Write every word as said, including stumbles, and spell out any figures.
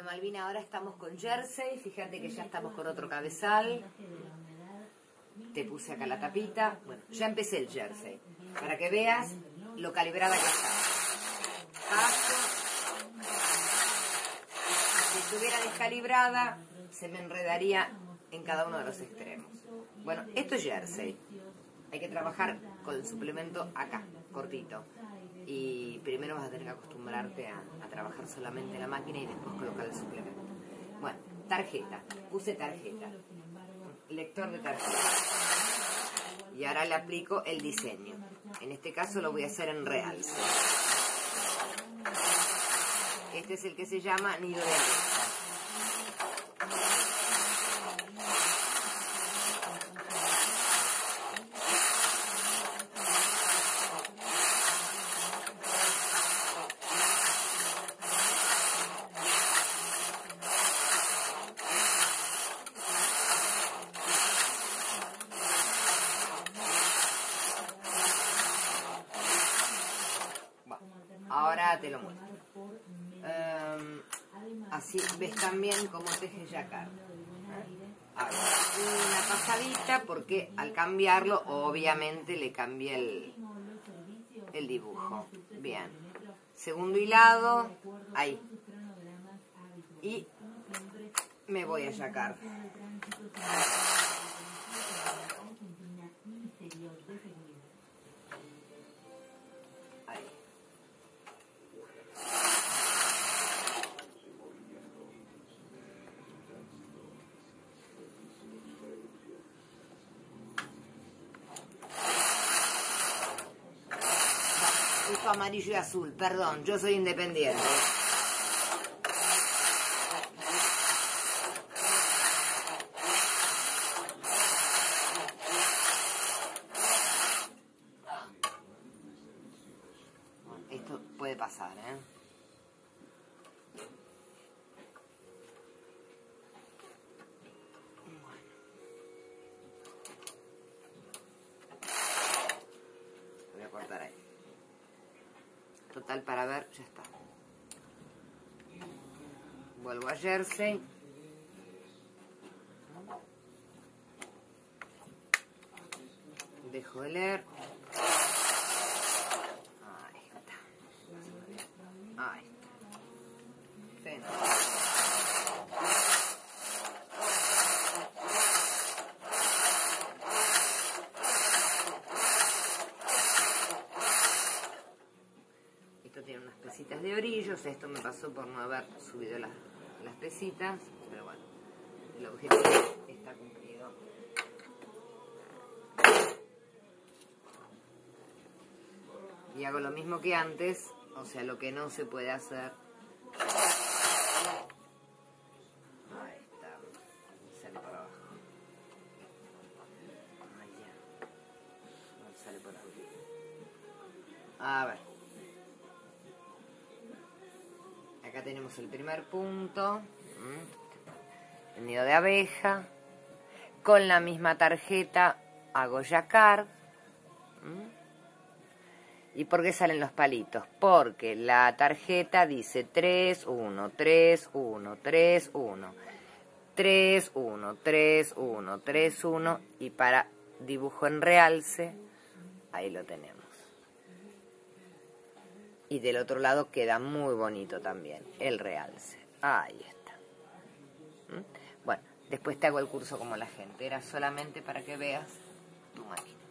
Bueno, Malvina, ahora estamos con jersey. Fíjate que ya estamos con otro cabezal. Te puse acá la tapita. Bueno, ya empecé el jersey. Para que veas lo calibrada que está. Paso. Si estuviera descalibrada, se me enredaría en cada uno de los extremos. Bueno, esto es jersey. Hay que trabajar con el suplemento acá, cortito. Y primero vas a tener que acostumbrarte a, a trabajar solamente la máquina y después colocar el suplemento. Bueno, tarjeta. Puse tarjeta. Lector de tarjeta. Y ahora le aplico el diseño. En este caso lo voy a hacer en realce. Este es el que se llama nido de abeja. Ahora te lo muestro. Um, así ves también cómo teje jacquard. Ahora, una pasadita porque al cambiarlo obviamente le cambié el, el dibujo. Bien. Segundo hilado, ahí. Y me voy a jacquard. Uso amarillo y azul, perdón, yo soy independiente. Esto puede pasar, ¿eh? Voy a cortar ahí. Total, para ver, ya está. Vuelvo a jersey. Dejo de leer. Ahí está. Ahí está. Fenomenal. Tiene unas pesitas de brillos. Esto me pasó por no haber subido las, las pesitas, pero bueno, el objetivo está cumplido. Y hago lo mismo que antes, o sea, lo que no se puede hacer. Ahí está, sale por abajo. Ahí ya. No sale por abajo. A ver. Acá tenemos el primer punto, el nido de abeja. Con la misma tarjeta hago jacquard. ¿Y por qué salen los palitos? Porque la tarjeta dice tres, uno, tres, uno, tres, uno, tres, uno, tres, uno, tres, uno, y para dibujo en realce, ahí lo tenemos. Y del otro lado queda muy bonito también, el realce. Ahí está. ¿Mm? Bueno, después te hago el curso como la gente. Era solamente para que veas tu máquina.